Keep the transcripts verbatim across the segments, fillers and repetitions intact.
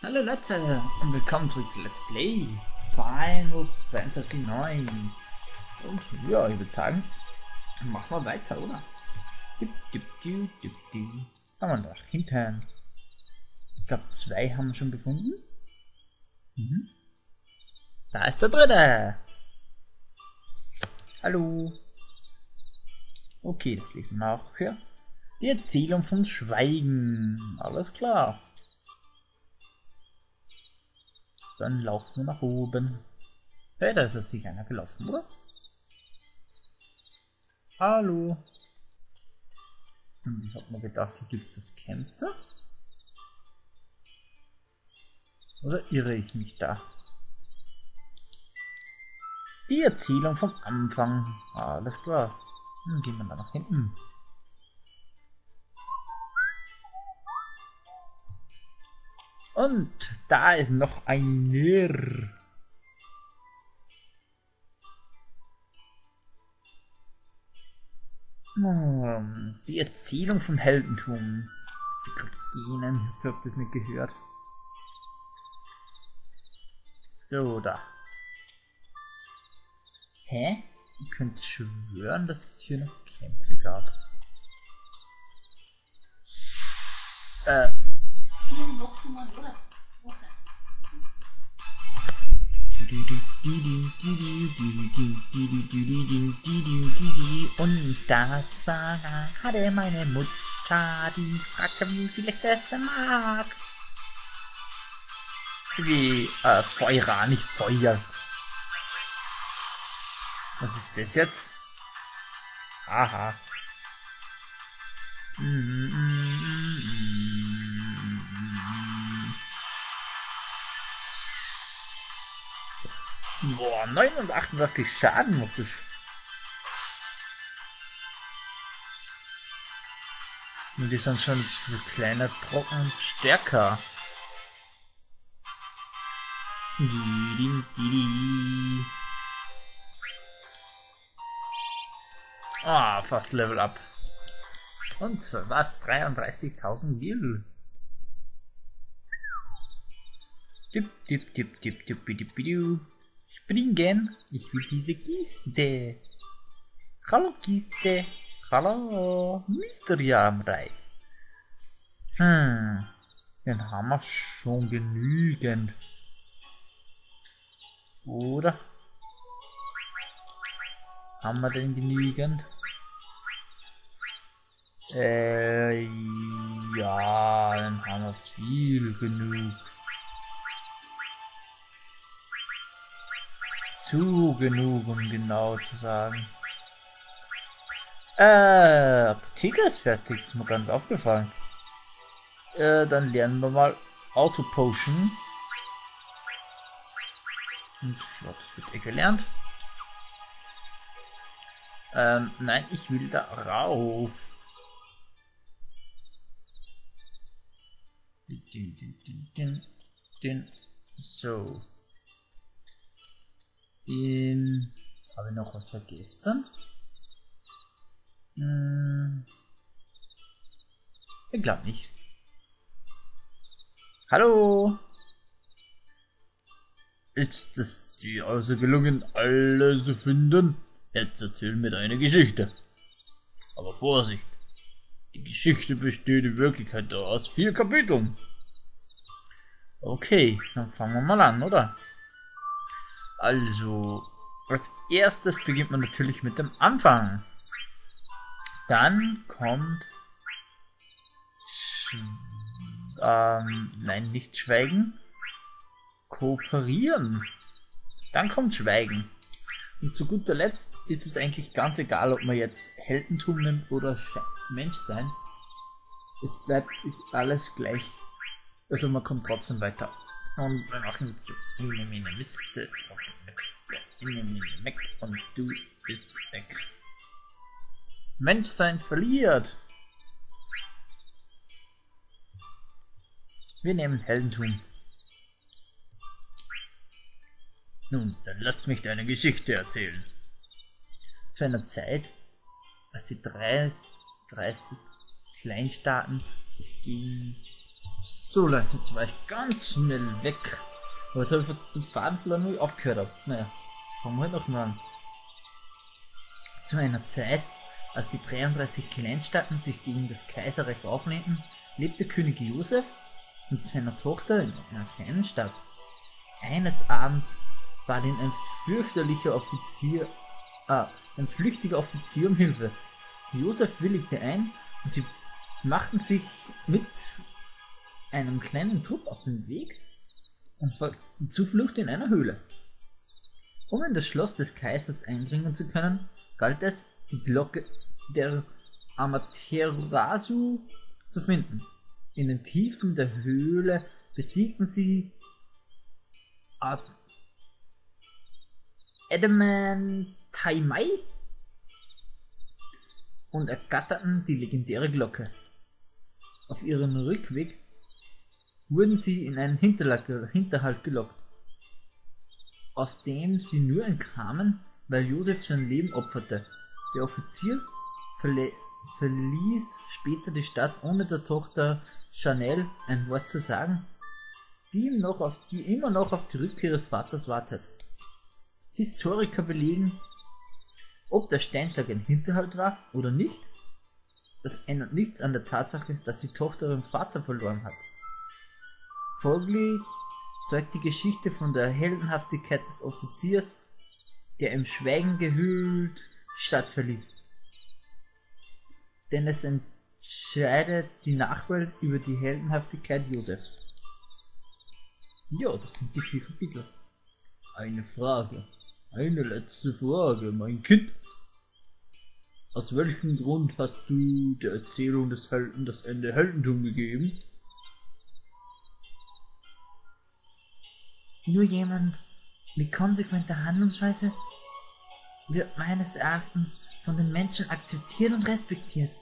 Hallo Leute und willkommen zurück zu Let's Play Final Fantasy neun. Und ja, ich würde sagen, machen wir weiter, oder? Dip, dip, dip, dip, dip. Haben wir nach hinten. Ich glaube, zwei haben wir schon gefunden. Mhm. Da ist der dritte. Hallo. Okay, das lesen wir auch hier. Die Erzählung von Schweigen. Alles klar. Dann laufen wir nach oben. Hey, da ist es sicher einer gelaufen, oder? Hallo. Und ich habe mir gedacht, hier gibt es auch Kämpfe. Oder irre ich mich da? Die Erzählung vom Anfang. Alles klar. Dann gehen wir da nach hinten. Und da ist noch einer. Oh, die Erzählung vom Heldentum. Die Kristinen, ich hab das nicht gehört. So, da. Hä? Ihr könnt schwören, dass es hier noch Kämpfe gab. Äh. Und das war gerade meine Mutter, die fragte, wie viel ich zu essen mag. Wie, äh, Feuer, nicht Feuer. Was ist das jetzt? Aha. Mm -mm. Boah, neunhundertachtundachtzig Schaden macht das. Und die sind schon so kleine Brocken stärker. Die, die, die, die. Ah, fast Level Up. Und was? dreiunddreißigtausend Gil. Dip, dip, dip, dip, dip, dip, dip. Springen. Ich will diese Kiste. Hallo Kiste. Hallo. Mysteriumreich. Hm. Den haben wir schon genügend. Oder? Haben wir denn genügend? Äh, ja, dann haben wir viel genug. Zu genug, um genau zu sagen. Äh, Apotheke ist fertig, ist mir gar nicht aufgefallen. Äh, dann lernen wir mal Auto Potion. Und ja, das wird eh gelernt. Ähm, nein, ich will da rauf. Den, den, den, den, den. So. Den. Habe ich noch was vergessen? Hm. Ich glaube nicht. Hallo? Ist es dir also gelungen, alle zu finden? Jetzt erzähl mir deine Geschichte. Aber Vorsicht! Die Geschichte besteht in Wirklichkeit aus vier Kapiteln. Okay, dann fangen wir mal an, oder? Also, als erstes beginnt man natürlich mit dem Anfang. Dann kommt... Sch ähm, nein, nicht Schweigen. Kooperieren. Dann kommt Schweigen. Und zu guter Letzt ist es eigentlich ganz egal, ob man jetzt Heldentum nimmt oder Menschsein. Es bleibt sich alles gleich. Also man kommt trotzdem weiter. Und wir machen jetzt eine Mine Miste, eine Mine weg und du bist weg. Menschsein verliert. Wir nehmen Heldentum. Nun, dann lass mich deine Geschichte erzählen. Zu einer Zeit, als die dreißig Kleinstaaten sich gegen So Leute, jetzt war ich ganz schnell weg. Aber jetzt habe ich den Faden verloren, wo ich aufgehört habe. Naja, fangen wir halt noch mal an. Zu einer Zeit, als die dreiunddreißig Kleinstaaten sich gegen das Kaiserreich auflehnten, lebte König Josef mit seiner Tochter in einer kleinen Stadt. Eines Abends bat ihn ein fürchterlicher Offizier, ah, ein flüchtiger Offizier um Hilfe. Josef willigte ein und sie machten sich mit einem kleinen Trupp auf den Weg und fanden Zuflucht in einer Höhle. Um in das Schloss des Kaisers eindringen zu können, galt es, die Glocke der Amaterasu zu finden. In den Tiefen der Höhle besiegten sie Adamanthaimai und ergatterten die legendäre Glocke. Auf ihrem Rückweg wurden sie in einen Hinterhalt gelockt, aus dem sie nur entkamen, weil Josef sein Leben opferte. Der Offizier verle verließ später die Stadt, ohne der Tochter Chanel ein Wort zu sagen, die, ihm noch auf, die immer noch auf die Rückkehr ihres Vaters wartet. Historiker belegen, ob der Steinschlag ein Hinterhalt war oder nicht. Das ändert nichts an der Tatsache, dass die Tochter ihren Vater verloren hat. Folglich zeugt die Geschichte von der Heldenhaftigkeit des Offiziers, der im Schweigen gehüllt die Stadt verließ. Denn es entscheidet die Nachwelt über die Heldenhaftigkeit Josefs. Ja, das sind die vier Kapitel. Eine Frage, eine letzte Frage, mein Kind. Aus welchem Grund hast du der Erzählung des Helden das Ende Heldentum gegeben? Nur jemand mit konsequenter Handlungsweise wird meines Erachtens von den Menschen akzeptiert und respektiert.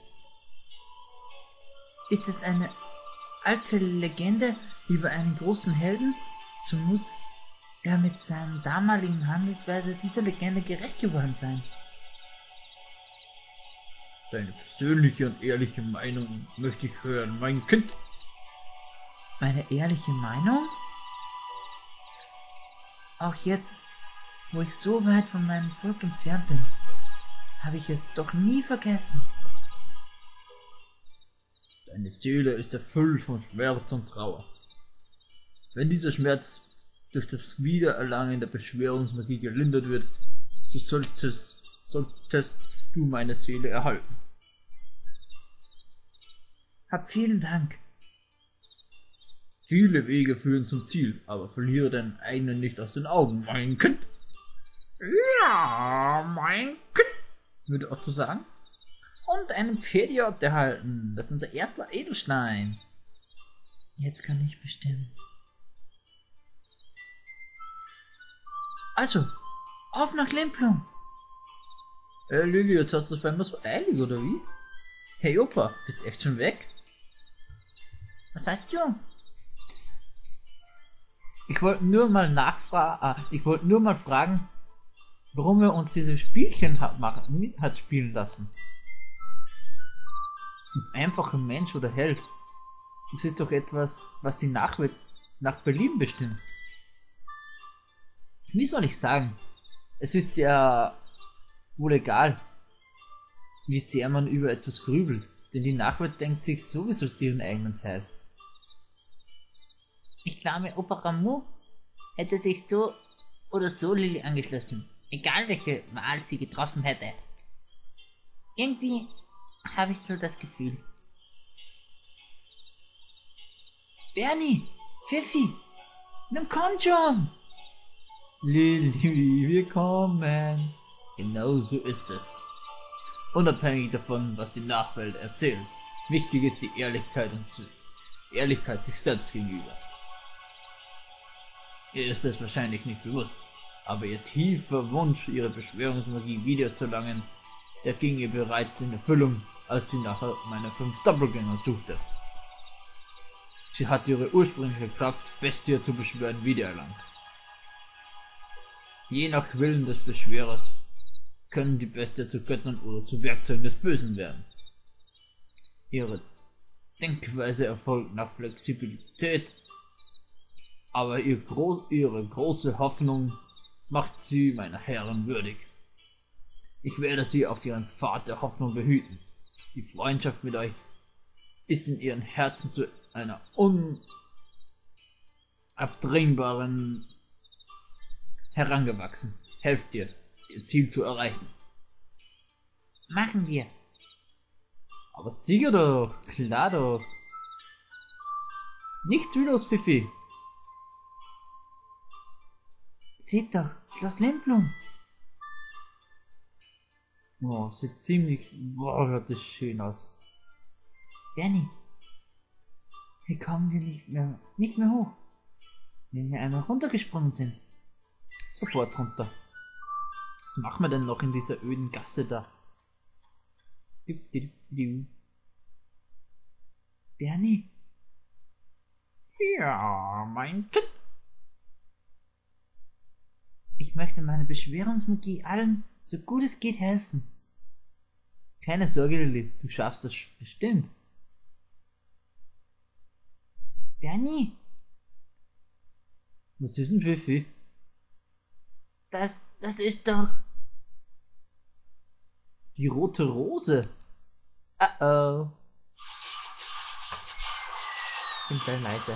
Ist es eine alte Legende über einen großen Helden, so muss er mit seiner damaligen Handelsweise dieser Legende gerecht geworden sein. Deine persönliche und ehrliche Meinung möchte ich hören, mein Kind. Meine ehrliche Meinung? Auch jetzt, wo ich so weit von meinem Volk entfernt bin, habe ich es doch nie vergessen. Deine Seele ist erfüllt von Schmerz und Trauer. Wenn dieser Schmerz durch das Wiedererlangen der Beschwörungsmagie gelindert wird, so solltest, solltest du meine Seele erhalten. Hab vielen Dank. Viele Wege führen zum Ziel, aber verliere deinen eigenen nicht aus den Augen, mein Kind. Ja, mein Kind, würde Otto sagen. Und einen Pediot erhalten. Das ist unser erster Edelstein. Jetzt kann ich bestimmen. Also, auf nach Limplum. Hey Lili, jetzt hast du es einmal so eilig, oder wie? Hey Opa, bist echt schon weg? Was heißt du? Ich wollte nur mal nachfragen, ah, ich wollte nur mal fragen, warum er uns diese Spielchen hat, machen, hat spielen lassen. Ein einfacher Mensch oder Held. Das ist doch etwas, was die Nachwelt nach Berlin bestimmt. Wie soll ich sagen? Es ist ja wohl egal, wie sehr man über etwas grübelt, denn die Nachwelt denkt sich sowieso ihren eigenen Teil. Ich glaube, Opa Rameau hätte sich so oder so Lilly angeschlossen, egal welche Wahl sie getroffen hätte. Irgendwie habe ich so das Gefühl. Bernie, Pfiffi, nun komm schon! Lilly, wir kommen. Genau so ist es. Unabhängig davon, was die Nachwelt erzählt. Wichtig ist die Ehrlichkeit und Ehrlichkeit sich selbst gegenüber. Ihr ist es wahrscheinlich nicht bewusst, aber ihr tiefer Wunsch, ihre Beschwörungsmagie wiederzuerlangen, der ging ihr bereits in Erfüllung, als sie nach meiner fünf Doppelgänger suchte. Sie hat ihre ursprüngliche Kraft, Bestie zu beschwören, wiedererlangt. Je nach Willen des Beschwörers können die Bestie zu Göttern oder zu Werkzeugen des Bösen werden. Ihre Denkweise erfolgt nach Flexibilität, aber ihr gro ihre große Hoffnung macht sie meiner Herren würdig. Ich werde sie auf ihren Pfad der Hoffnung behüten. Die Freundschaft mit euch ist in ihren Herzen zu einer unabdingbaren herangewachsen. Helft ihr, ihr Ziel zu erreichen. Machen wir. Aber sicher doch, klar doch. Nichts wie los, Fifi. Seht doch, Schloss Lemblum. Oh, sieht ziemlich... Boah, schaut das schön aus. Bernie, hier kommen wir nicht mehr, nicht mehr hoch. Wenn wir einmal runtergesprungen sind. Sofort runter. Was machen wir denn noch in dieser öden Gasse da? Bernie? Ja, mein Kind. Ich möchte meine Beschwörungsmagie allen so gut es geht helfen. Keine Sorge, Lilly, du schaffst das bestimmt. Bernie? Was ist denn, Fifi? Das, das ist doch... Die rote Rose. Uh oh. Ich bin gleich leise.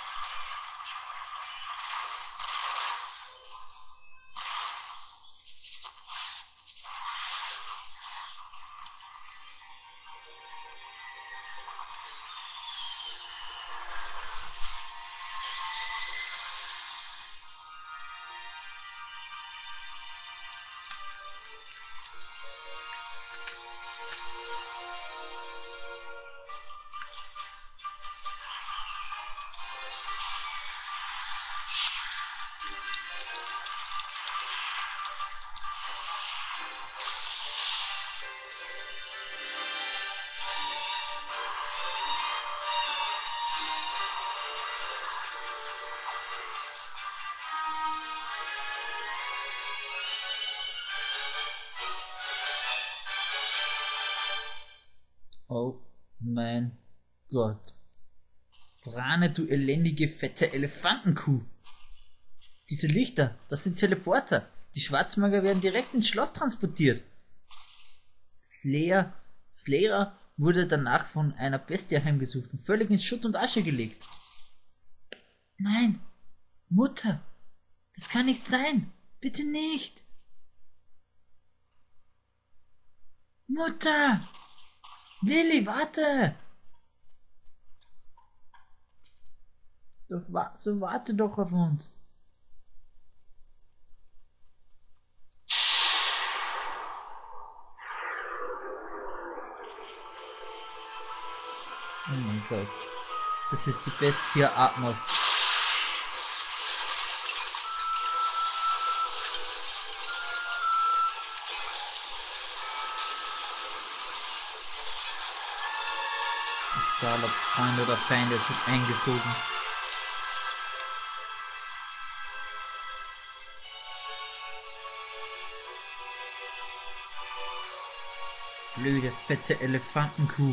Oh mein Gott. Rane, du elendige, fette Elefantenkuh. Diese Lichter, das sind Teleporter. Die Schwarzmagier werden direkt ins Schloss transportiert. Slayer, Slayer wurde danach von einer Bestie heimgesucht und völlig in Schutt und Asche gelegt. Nein, Mutter, das kann nicht sein. Bitte nicht. Mutter! Lilly, warte! Doch, wa so warte doch auf uns. Oh mein Gott. Das ist die Bestie Atmos. Egal ob Freund oder Feind, es wird eingesogen. Blöde, fette Elefantenkuh.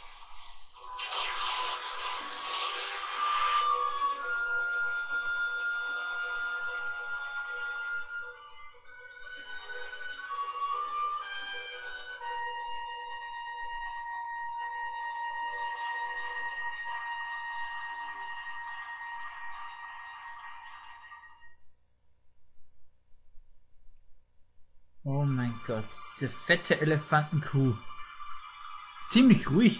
Oh mein Gott, diese fette Elefantenkuh. Ziemlich ruhig.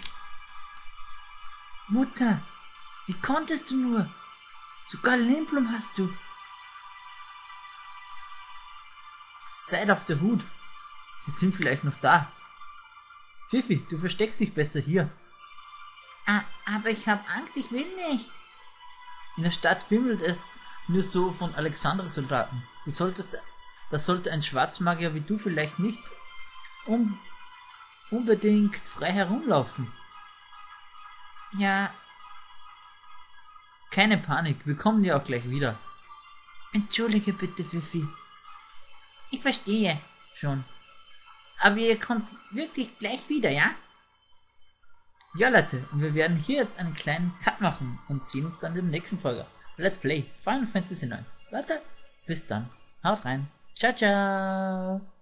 Mutter, wie konntest du nur? Sogar Lemblum hast du. Seid auf der Hut. Sie sind vielleicht noch da. Fifi, du versteckst dich besser hier. Ah, aber ich habe Angst, ich will nicht. In der Stadt wimmelt es nur so von Alexandra-Soldaten. Du solltest... Das sollte ein Schwarzmagier wie du vielleicht nicht un unbedingt frei herumlaufen. Ja. Keine Panik, wir kommen ja auch gleich wieder. Entschuldige bitte, Fifi. Ich verstehe schon. Aber ihr kommt wirklich gleich wieder, ja? Ja, Leute, und wir werden hier jetzt einen kleinen Cut machen und sehen uns dann in der nächsten Folge. Let's Play Final Fantasy neun. Leute, bis dann. Haut rein. Ciao, ciao.